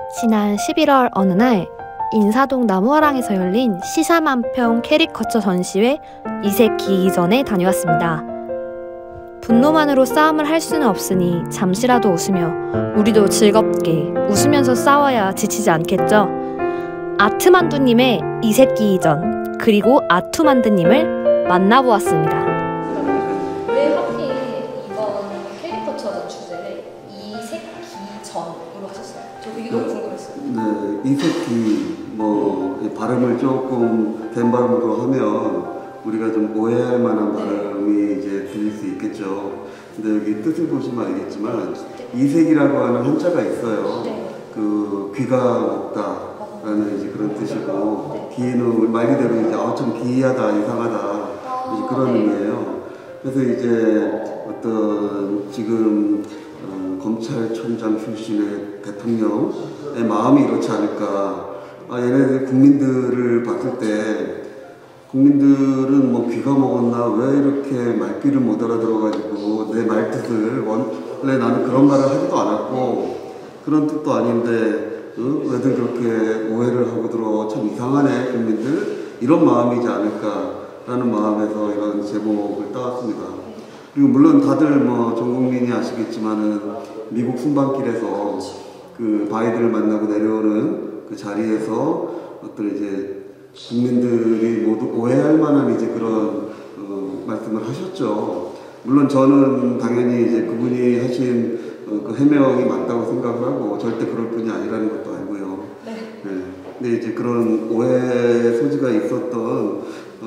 지난 11월 어느 날 인사동 나무화랑에서 열린 시사만평 캐리커처 전시회 이색 기이전에 다녀왔습니다. 분노만으로 싸움을 할 수는 없으니 잠시라도 웃으며 우리도 즐겁게 웃으면서 싸워야 지치지 않겠죠? 아트만두님의 이색 기이전 그리고 아투만두님을 만나보았습니다. 왜 하필 이번 캐리커처 주제를 이색 기전으로 하셨어요? 저 이게 너무 궁금했어요. 네, 이색기 발음을 조금 된 발음으로 하면 우리가 좀 오해할 만한 발음이 이제 들릴 수 있겠죠. 근데 여기 뜻을 보시면 알겠지만 이색이라고 하는 한자가 있어요. 그 귀가 먹다라는 이제 그런 뜻이고 기는 말 그대로 이제 좀 기이하다, 이상하다 이제 그런 의미예요. 그래서 이제 어떤 지금 검찰총장 출신의 대통령의 마음이 이렇지 않을까. 얘네들 국민들을 봤을 때 국민들은 뭐 귀가 먹었나 왜 이렇게 말귀를 못 알아들어가지고 내 말뜻을 원래 나는 그런 말을 하지도 않았고 그런 뜻도 아닌데 왜들 그렇게 오해를 하고 들어 참 이상하네 국민들 이런 마음이지 않을까라는 마음에서 이런 제목을 따왔습니다. 그리고 물론 다들 전 국민이 아시겠지만은 미국 순방길에서 그 바이든을 만나고 내려오는 그 자리에서 어떤 이제 국민들이 모두 오해할 만한 이제 그런 말씀을 하셨죠. 물론 저는 당연히 이제 그분이 하신 그 해명이 맞다고 생각을 하고 절대 그럴 분이 아니라는 것도 알고요. 네. 근데 이제 그런 오해 소지가 있었던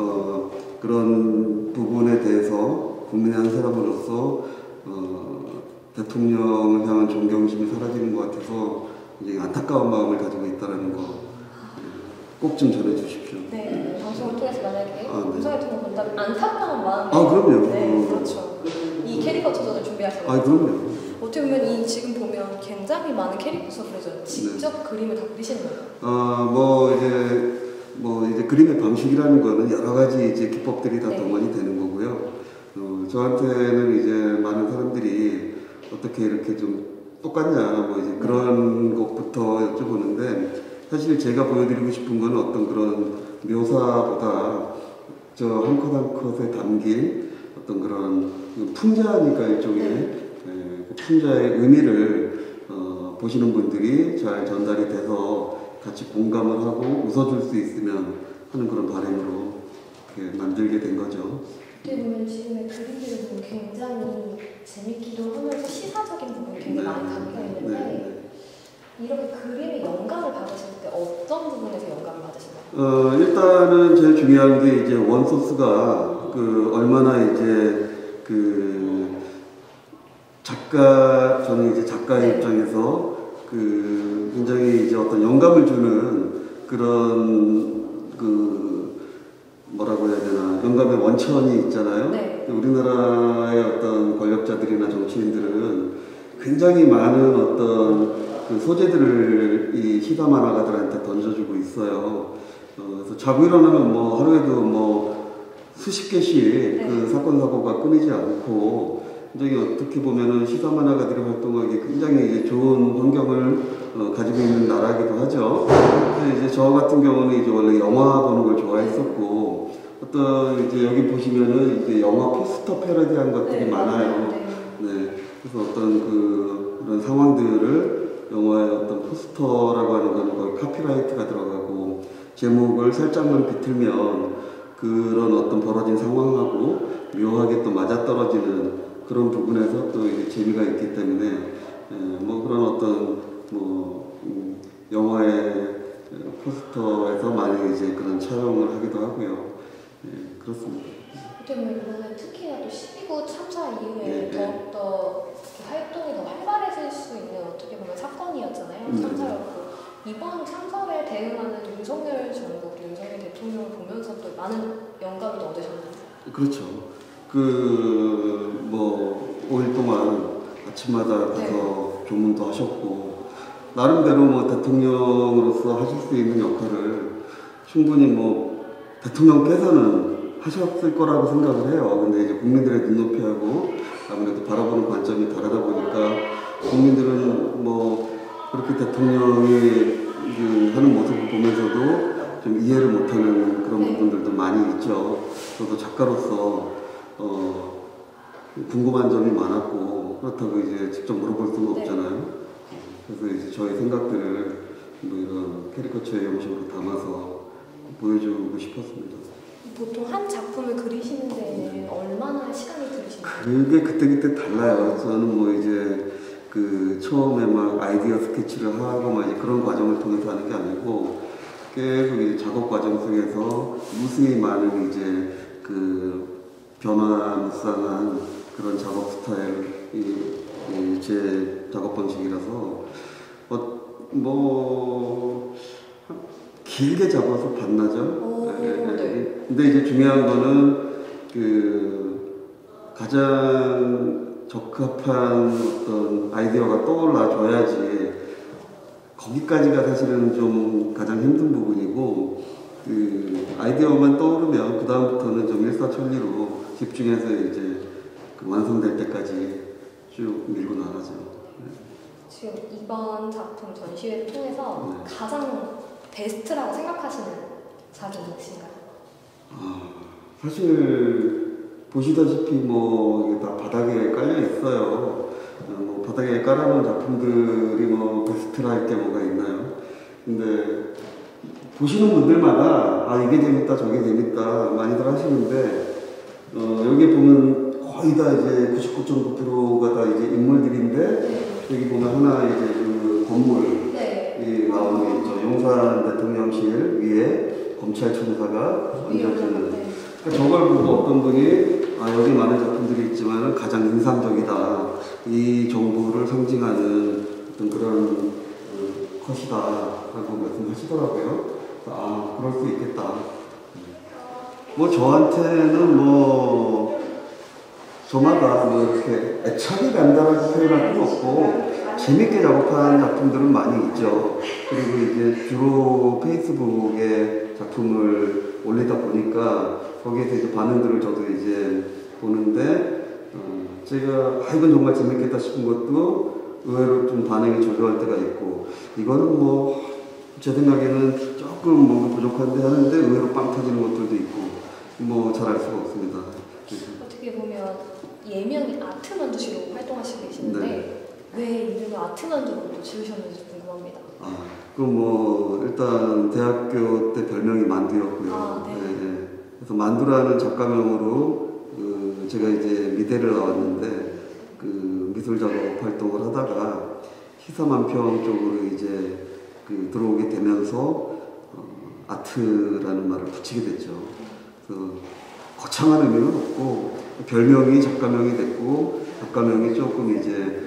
그런 부분에 대해서 국민의 한 사람으로서 대통령을 향한 존경심이 사라지는 것 같아서 이제 안타까운 마음을 가지고 있다는 거 꼭 좀 전해주십시오. 네, 방송을 통해서 만약에 음성을 통해 본다면 안타까운 마음이 그럼요. 네, 그렇죠. 이 캐리커처전을 준비하셨어요. 그럼요. 어떻게 보면 지금 보면 굉장히 많은 캐리커처 그려져요. 직접 그림을 다 그리시는 거예요? 이제 그림의 방식이라는 거는 여러 가지 이제 기법들이 다 동원이 되는 거고요. 저한테는 이제 많은 사람들이 어떻게 이렇게 좀 똑같냐 이제 그런 것부터 여쭤보는데 사실 제가 보여드리고 싶은 건 어떤 그런 묘사보다 저 한 컷 한 컷에 담긴 어떤 그런 풍자니까 일종의 그 풍자의 의미를 보시는 분들이 잘 전달이 돼서 같이 공감을 하고 웃어줄 수 있으면 하는 그런 바람으로 이렇게 만들게 된 거죠. 어떻게 보면 지금의 그림들을 보면 굉장히 재밌기도 하면서 시사적인 부분이 굉장히 많이 담겨 있는데 이렇게 그림의 영감을 받으실 때 어떤 부분에서 영감을 받으시나요? 일단은 제일 중요한 게 이제 원소스가 얼마나 이제 저는 이제 작가의 입장에서 굉장히 이제 어떤 영감을 주는 그런 뭐라고 해야 되나 영감의 원천이 있잖아요. 우리나라의 어떤 권력자들이나 정치인들은 굉장히 많은 어떤 소재들을 이 시사 만화가들한테 던져주고 있어요. 그래서 자고 일어나면 하루에도 수십 개씩 사건 사고가 끊이지 않고 굉장히 어떻게 보면은 시사 만화가들이 활동하기 굉장히 좋은 환경을 가지고 있는 나라이기도 하죠. 근데 이제 저 같은 경우는 이제 원래 영화 보는 걸 좋아했었고 어떤 이제 여기 보시면은 이제 영화 포스터 패러디한 것들이 많아요. 그래서 어떤 그런 상황들을 영화의 어떤 포스터라고 하는 거는 거의 카피라이트가 들어가고 제목을 살짝만 비틀면 그런 어떤 벌어진 상황하고 묘하게 또 맞아떨어지는 그런 부분에서 또 이제 재미가 있기 때문에 그런 어떤 영화의 포스터에서 많이 이제 그런 촬영을 하기도 하고요. 그렇습니다. 어떻게 보면 이번에 특히나 또 12구 참사 이후에 더욱더 활동이 더 활발해질 수 있는 어떻게 보면 사건이었잖아요. 참사였고 이번 참사에 대응하는 윤석열 정부, 윤석열 대통령을 보면서 또 많은 영감을 얻으셨나요? 그렇죠. 5일 동안 아침마다 가서 조문도 하셨고 나름대로 대통령으로서 하실 수 있는 역할을 충분히 대통령께서는 하셨을 거라고 생각을 해요. 근데 이제 국민들의 눈높이하고 아무래도 바라보는 관점이 다르다 보니까 국민들은 그렇게 대통령이 하는 모습을 보면서도 좀 이해를 못하는 그런 부분들도 많이 있죠. 저도 작가로서 궁금한 점이 많았고 그렇다고 이제 직접 물어볼 수는 없잖아요. 그래서 이제 저의 생각들을 뭐 이런 캐리커처의 형식으로 담아서 보여주고 싶었습니다. 보통 한 작품을 그리시는 데는 얼마나 시간이 들으시나요? 그게 그때그때 달라요. 저는 뭐 이제 그 처음에 막 아이디어 스케치를 하고 막 이제 그런 과정을 통해서 하는 게 아니고 계속 이제 작업 과정 속에서 무수히 많은 이제 그 변화무쌍한 그런 작업 스타일이 제 작업 방식이라서 뭐 길게 잡아서 반나절. 네. 근데 이제 중요한 거는 그 가장 적합한 어떤 아이디어가 떠올라 줘야지 거기까지가 사실은 좀 가장 힘든 부분이고 그 아이디어만 떠오르면 그 다음부터는 좀 일사천리로 집중해서 이제 그 완성될 때까지 쭉 밀고 나가죠. 지금 이번 작품 전시회를 통해서 가장 베스트라고 생각하시는 작품이신가요? 사실 보시다시피 뭐 이게 다 바닥에 깔려 있어요. 뭐 바닥에 깔아놓은 작품들이 뭐 베스트라 할 게 뭐가 있나요? 근데 보시는 분들마다 이게 재밌다 저게 재밌다 많이들 하시는데 여기 보면 거의 다 이제 99.9%가 다 이제 인물들인데 여기 보면 하나 이제 그 건물이 나오는 게 있죠. 용산 대통령실 위에 검찰청사가 얹어지는. 그러니까 저걸 보고 어떤 분이 여기 많은 작품들이 있지만 가장 인상적이다. 이 정보를 상징하는 어떤 그런 컷이다 라고 말씀하시더라고요. 그럴 수 있겠다. 뭐 저한테는 뭐 저마다 뭐 이렇게 애착이 간다라고 표현할 필요 없고 재밌게 작업한 작품들은 많이 있죠. 그리고 이제 주로 페이스북에 작품을 올리다 보니까 거기에서 이제 반응들을 저도 이제 보는데 제가 이건 정말 재밌겠다 싶은 것도 의외로 좀 반응이 저조할 때가 있고 이거는 뭐 제 생각에는 조금 뭔가 부족한데 하는데 의외로 빵 터지는 것들도 있고 뭐 잘 알 수가 없습니다. 어떻게 보면 예명이 아트만두시로 활동하시고 계시는데 왜 이름을 아트만두로 지으셨는지 궁금합니다. 그럼 뭐 일단 대학교 때 별명이 만두였고요. 네. 그래서 만두라는 작가명으로 제가 이제 미대를 나왔는데 그 미술 작업 활동을 하다가 시사만평 쪽으로 이제 들어오게 되면서 아트라는 말을 붙이게 됐죠. 그래서 거창한 의미는 없고 별명이 작가명이 됐고 작가명이 조금 이제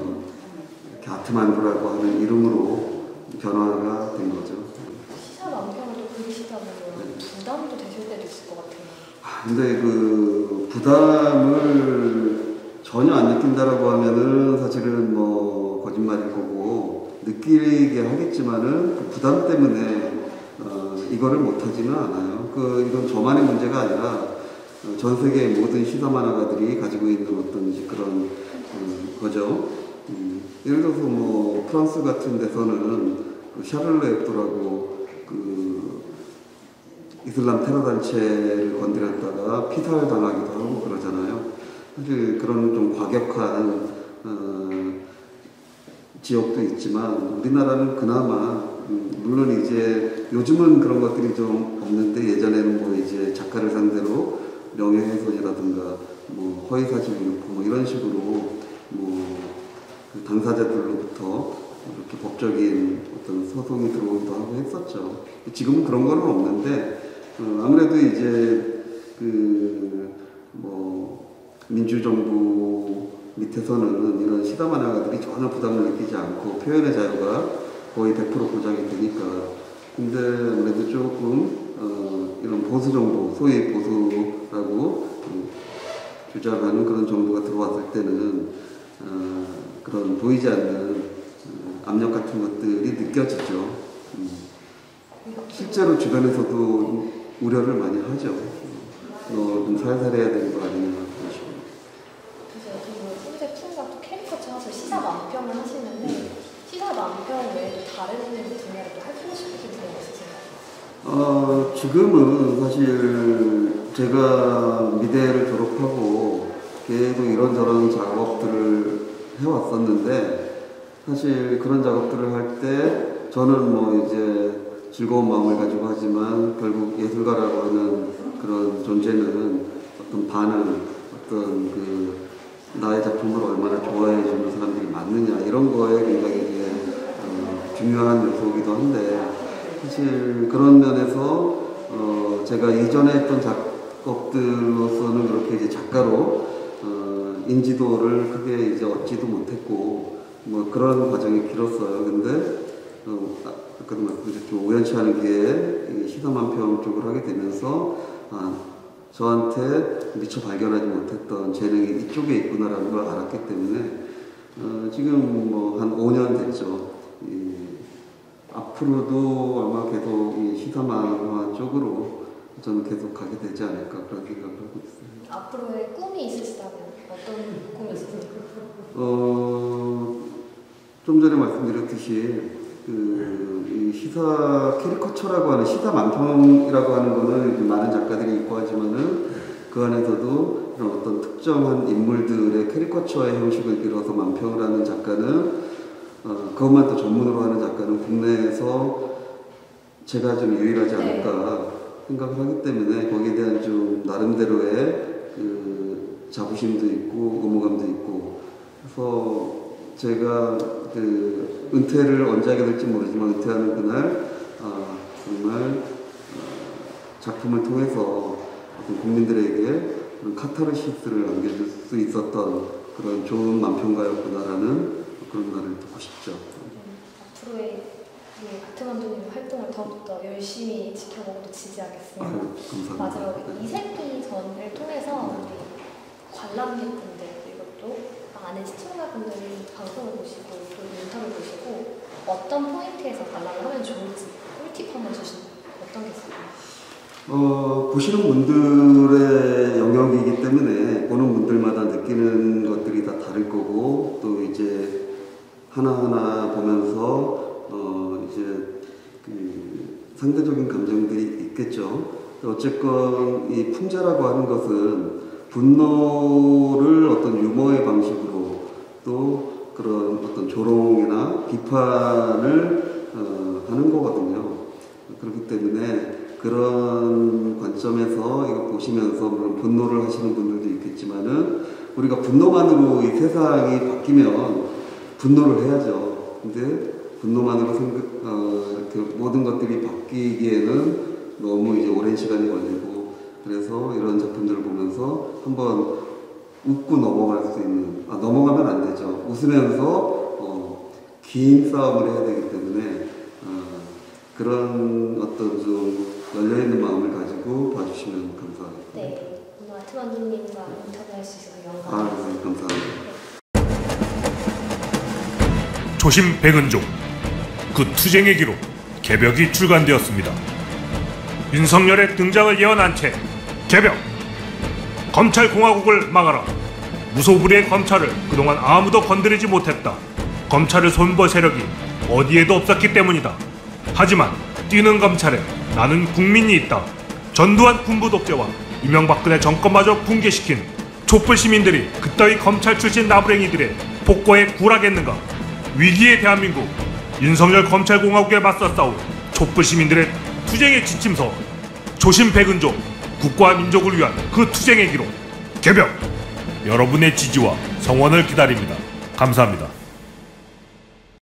이렇게 아트만두라고 하는 이름으로 변화가 된 거죠. 시사만평을 또 그리시다 보면 부담도 되실 때도 있을 것 같아요. 근데 그 부담을 전혀 안 느낀다라고 하면은 사실은 뭐 거짓말일 거고 느끼게 하겠지만은 그 부담 때문에 이거를 못하지는 않아요. 이건 저만의 문제가 아니라 전 세계의 모든 시사 만화가들이 가지고 있는 어떤 그런 거죠. 예를 들어서 뭐 프랑스 같은 데서는 샤를르 앱도라고 이슬람 테러 단체를 건드렸다가 피살 당하기도 하고 그러잖아요. 사실 그런 좀 과격한 지역도 있지만 우리나라는 그나마 물론 이제 요즘은 그런 것들이 좀 없는데 예전에는 뭐 이제 작가를 상대로 명예훼손이라든가 뭐 허위사실 유포 뭐 이런 식으로 뭐 당사자들로부터 이렇게 법적인 어떤 소송이 들어오기도 하고 했었죠. 지금은 그런 거는 없는데 아무래도 이제 뭐 민주정부 밑에서는 이런 시사 만화가들이 전혀 부담을 느끼지 않고 표현의 자유가 거의 100% 보장이 되니까. 근데 아무래도 조금 이런 보수 정부, 소위 보수라고 주장하는 그런 정부가 들어왔을 때는 그런 보이지 않는 압력 같은 것들이 느껴지죠. 실제로 주변에서도 우려를 많이 하죠. 너 좀 살살 해야 되는 거 아니냐. 그래서 소비재 풍과 또 캐리커처 하셔서 시사만평을 하시는데 시사만평 지금은 사실 제가 미대를 졸업하고 계속 이런저런 작업들을 해왔었는데, 사실 그런 작업들을 할 때 저는 뭐 이제 즐거운 마음을 가지고 하지만 결국 예술가라고 하는 그런 존재는 어떤 반응, 어떤 나의 작품을 얼마나 좋아해 주는 사람들이 많느냐, 이런 거에 굉장히 이제 중요한 요소이기도 한데, 사실 그런 면에서 제가 이전에 했던 작업들로서는 그렇게 이제 작가로 인지도를 크게 이제 얻지도 못했고, 뭐 그런 과정이 길었어요. 근데 아까도 말씀드렸죠, 우연치 않은 기회에 시사만평 쪽을 하게 되면서 저한테 미처 발견하지 못했던 재능이 이쪽에 있구나라는 걸 알았기 때문에 지금 뭐 한 5년 됐죠. 앞으로도 아마 계속 이 시사만화 쪽으로 저는 계속 가게 되지 않을까, 그런 생각을 하고 있습니다. 앞으로의 꿈이 있으시다면 어떤 꿈이 있으세요? 좀 전에 말씀드렸듯이 이 시사 캐리커처라고 하는 시사 만평이라고 하는 거는 많은 작가들이 있고 하지만은 그 안에서도 그런 어떤 특정한 인물들의 캐리커처의 형식을 빌어서 만평을 하는 작가는 그것만 또 전문으로 하는 작가는 국내에서 제가 좀 유일하지 않을까 생각을 하기 때문에 거기에 대한 좀 나름대로의 자부심도 있고 의무감도 있고, 그래서 제가 은퇴를 언제 하게 될지 모르지만 은퇴하는 그날 정말 작품을 통해서 국민들에게 그런 카타르시스를 남겨줄 수 있었던 그런 좋은 만평가였구나라는 그런 날을 듣고 싶죠. 앞으로의 아트만두님 활동을 더욱더 열심히 지켜보고 지지하겠습니다. 감사합니다. 마지막으로 이세기 전을 통해서 우리 관람객분들 그리고 또 많은 시청자분들이 방송을 보시고 또 인터뷰를 보시고 어떤 포인트에서 관람을 하면 좋을지 꿀팁 한번 주시면 어떤 게 있을까요? 보시는 분들의 영역이기 때문에 보는 분들마다 느끼는 것들이 다 다를 거고, 또 이제 하나하나 보면서 이제 상대적인 감정들이 있겠죠. 어쨌건 이 풍자라고 하는 것은 분노를 어떤 유머의 방식으로 또 그런 어떤 조롱이나 비판을 하는 거거든요. 그렇기 때문에 그런 관점에서 이거 보시면서 물론 분노를 하시는 분들도 있겠지만은 우리가 분노만으로 이 세상이 바뀌면 분노를 해야죠. 근데 분노만으로 이렇게 모든 것들이 바뀌기에는 너무 이제 오랜 시간이 걸리고, 그래서 이런 작품들을 보면서 한번 웃고 넘어갈 수 있는, 넘어가면 안 되죠. 웃으면서 긴 싸움을 해야 되기 때문에 그런 어떤 좀 열려있는 마음을 가지고 봐주시면 감사하겠습니다. 네, 오늘 아트만두님과 인터뷰할 수 있어서 영광입니다. 네, 감사합니다. 조심 백은종, 그 투쟁의 기록 개벽이 출간되었습니다. 윤석열의 등장을 예언한 채 개벽! 검찰공화국을 막아라! 무소불위의 검찰을 그동안 아무도 건드리지 못했다. 검찰을 손볼 세력이 어디에도 없었기 때문이다. 하지만 뛰는 검찰에 나는 국민이 있다. 전두환 군부 독재와 이명박근혜 정권마저 붕괴시킨 촛불 시민들이 그따위 검찰 출신 나부랭이들의 폭거에 굴하겠는가? 위기의 대한민국, 윤석열 검찰공화국에 맞서 싸울 촛불 시민들의 투쟁의 지침서, 조심 백은종, 국가와 민족을 위한 그 투쟁의 기록 개벽! 여러분의 지지와 성원을 기다립니다. 감사합니다.